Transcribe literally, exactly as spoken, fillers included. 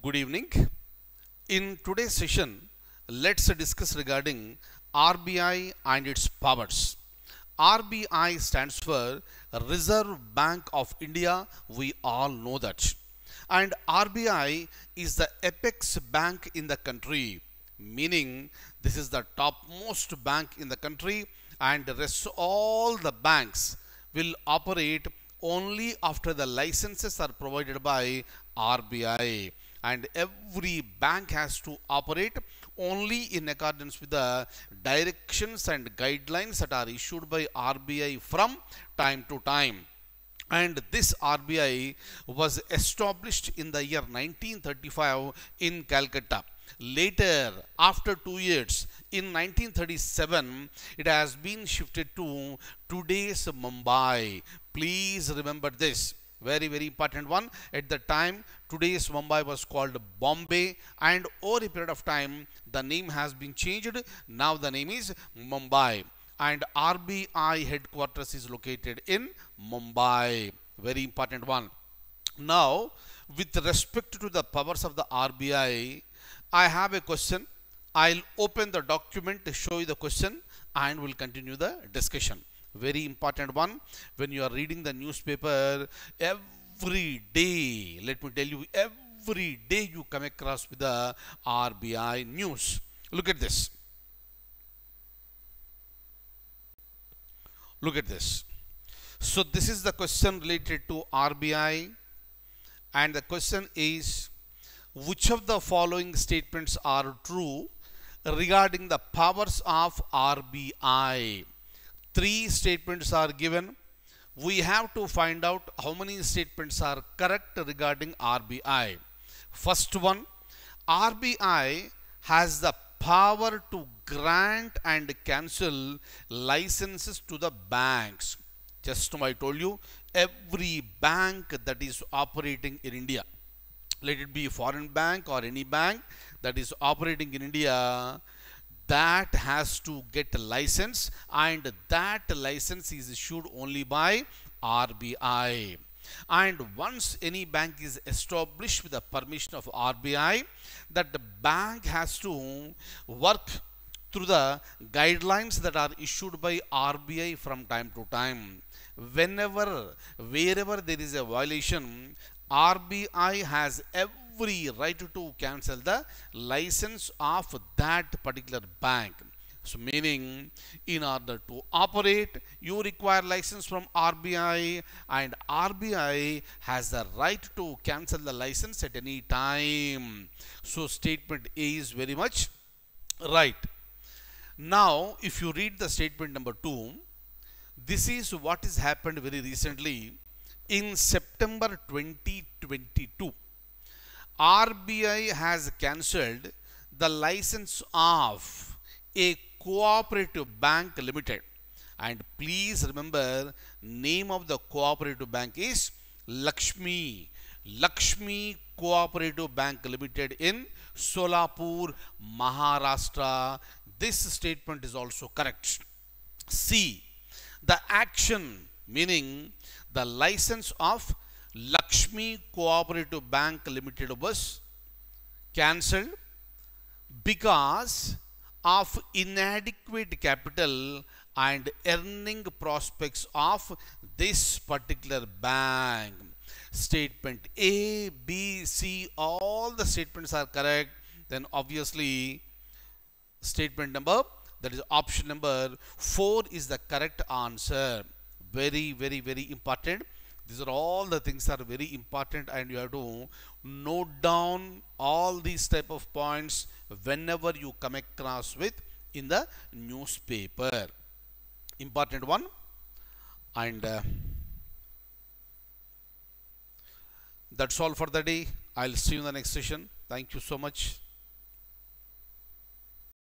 Good evening. In today's session, let's discuss regarding R B I and its powers. R B I stands for Reserve Bank of India. We all know that. And R B I is the apex bank in the country, meaning this is the topmost bank in the country, and the rest all the banks will operate only after the licenses are provided by R B I, and every bank has to operate only in accordance with the directions and guidelines that are issued by R B I from time to time. And this R B I was established in the year nineteen thirty-five in Calcutta. Later, after two years, in nineteen thirty-seven, it has been shifted to today's Mumbai. Please remember this. Very, very important one. At the time, today's Mumbai was called Bombay, and over a period of time, the name has been changed. Now the name is Mumbai, and R B I headquarters is located in Mumbai. Very important one. Now, with respect to the powers of the R B I, I have a question. I'll open the document to show you the question and we'll continue the discussion. Very important one. When you are reading the newspaper every day, let me tell you, every day you come across with the R B I news. Look at this. Look at this. So this is the question related to R B I, and the question is, which of the following statements are true regarding the powers of R B I? Three statements are given. We have to find out how many statements are correct regarding R B I. First one, R B I has the power to grant and cancel licenses to the banks. Just now I told you, every bank that is operating in India, let it be a foreign bank or any bank that is operating in India, that has to get a license, and that license is issued only by R B I. And once any bank is established with the permission of R B I, that the bank has to work through the guidelines that are issued by R B I from time to time. Whenever, wherever there is a violation, R B I has every right to cancel the license of that particular bank. So meaning, in order to operate, you require license from R B I, and R B I has the right to cancel the license at any time. So statement A is very much right. Now, if you read the statement number two, this is what has happened very recently. In September twenty twenty-two, R B I has cancelled the license of a cooperative bank limited. And please remember, name of the cooperative bank is Lakshmi. Lakshmi Cooperative Bank Limited in Solapur, Maharashtra. This statement is also correct. C. The action, meaning the license of Lakshmi Cooperative Bank Limited was cancelled because of inadequate capital and earning prospects of this particular bank. Statement A, B, C, all the statements are correct. Then obviously statement number, that is option number four, is the correct answer. Very, very, very important. These are all the things that are very important, and you have to note down all these type of points whenever you come across with in the newspaper. Important one. And uh, that's all for the day. I'll see you in the next session. Thank you so much.